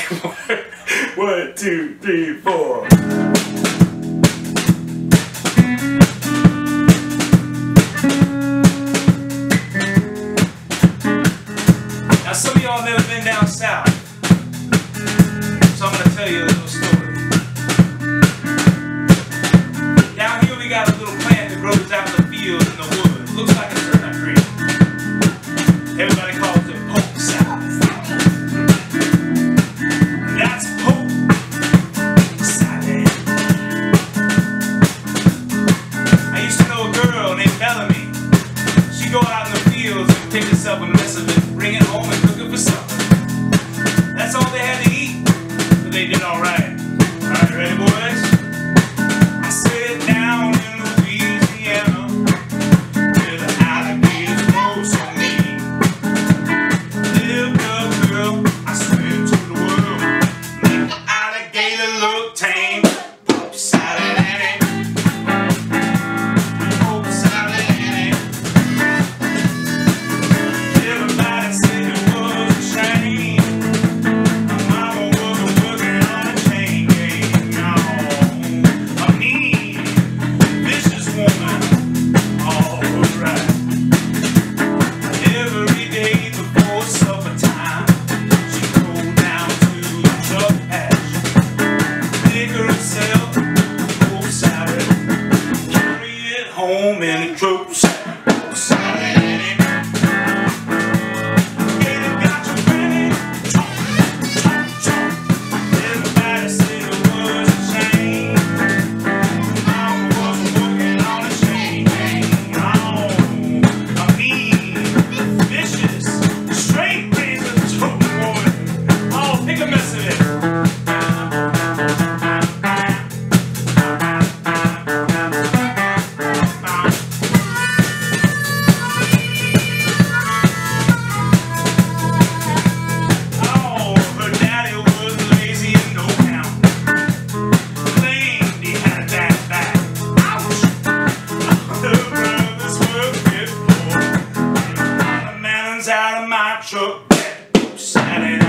1, 2, 3, 4. Now some of y'all never been down south, so I'm gonna tell you a little story. Down here we got a little plant that grows out in the field in the woods. Looks like a turnip tree. Everybody calls it Polk Salad. That's Polk Salad. I used to know a girl named Melanie. She'd go out in the fields and pick herself a mess of it, bring it home and cook it for supper. That's all they had to eat, but they did all right. All right, ready, boys? I sit down in Louisiana where the alligators grow so mean. Lived a girl, I swear to the world, make the alligator look tame. Polk Salad Annie. Polk Salad Annie. Everybody said it was a shame. My mama wasn't working on a chain gang. No, a mean, vicious woman. All right. Every day before supper time, she'd go down to the truck patch, pick herself a Polk salad, carry it home in a truck salad. Polk Salad Annie. Get it, got you ready. Chomp, chomp, chomp. Everybody said it was a shame. Mama wasn't working on a chain gang. No, a mean, vicious, straight razor truck boy. Oh, pick a mess of it. Oh, her daddy was lazy and no count. Claimed he had that back. Ouch! Her brothers were good for. And the melons out of my truck. Polk Salad